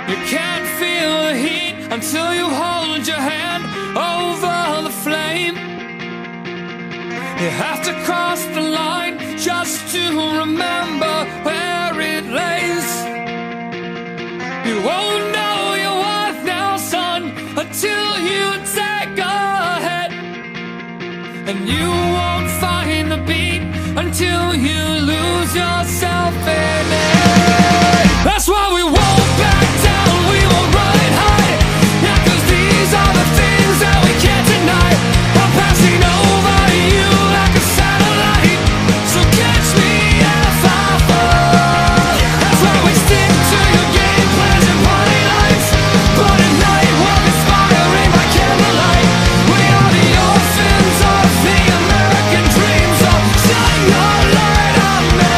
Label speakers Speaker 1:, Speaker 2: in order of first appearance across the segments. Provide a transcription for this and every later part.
Speaker 1: You can't feel the heat until you hold your hand over the flame. You have to cross the line just to remember where it lays. You won't know your worth now, son, until you take a hit. And you won't find the beat until you lose yourself in it. That's why we won't back down, we won't run and hide. Yeah, 'cause these are the things that we can't deny. I'm passing over you like a satellite, so catch me if I fall. That's why we stick to your game plans and party lights, but at night we're inspiring by candlelight. We are the orphans of the American dream, so shine your light on me.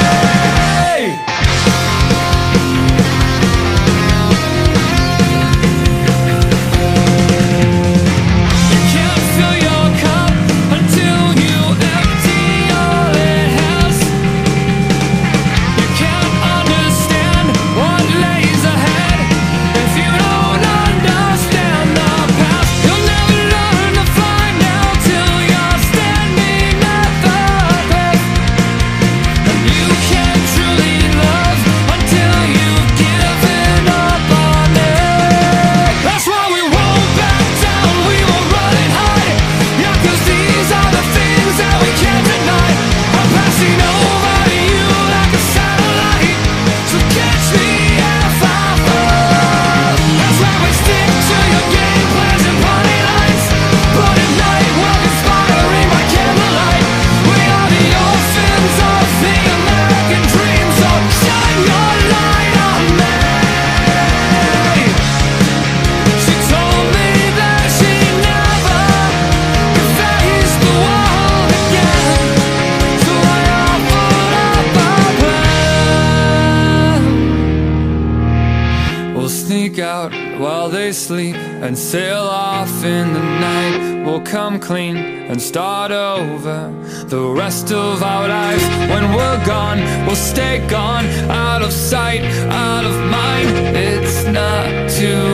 Speaker 1: You can't fill your cup until you empty all it has. You can't understand what lays ahead if you don't understand the past. You'll never learn to fly now till you're standing at the base. And you can't truly love until you've given up on it. That's why we won't back down, we won't run and hide. Yeah, 'cause these are the things that we can't deny. I'm passing over you like a satellite, so catch me if I fall. That's why we stick to your game plans and party lights, but at night we're inspiring by candlelight. We are the orphans of the American dream, so shine your light on me. She told me that she never could face the world again, so I offered up a plan. We'll sneak out while they sleep and sail off in the night. We'll come clean and start over the rest of our lives. When we're gone, we'll stay gone, out of sight, out of mind. It's not too